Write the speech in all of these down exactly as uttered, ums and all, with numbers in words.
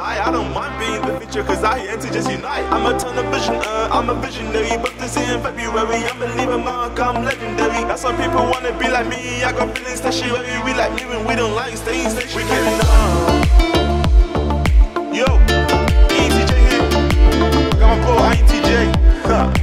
spotlight. I don't mind being the feature, cause I here to just unite. I'm a ton of vision, uh, I'm a visionary. But this in February, I'm a leaving mark, I'm legendary. That's why people wanna be like me. I got feelings stationary. We like moving, we don't like staying stationary. We getting done. Yo, E T J here. Got my bro, I ain't T J. Huh.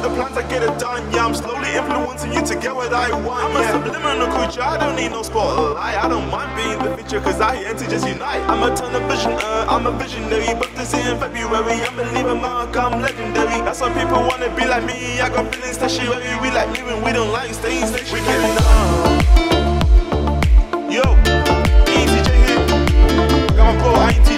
the plans, I get it done. Yeah, I'm slowly influencing you to get what I want. I'm yeah. a subliminal creature, I don't need no spotlight. I don't mind being the feature, cause I ain't to just unite. I'm a ton of vision, uh, I'm a visionary. But this in February, I'm a leaving mark, I'm legendary. That's why people wanna be like me. I got feelings stationary. We like living, we don't like staying stationary. We getting down. Yo, E C J here. Got my bro, I ain't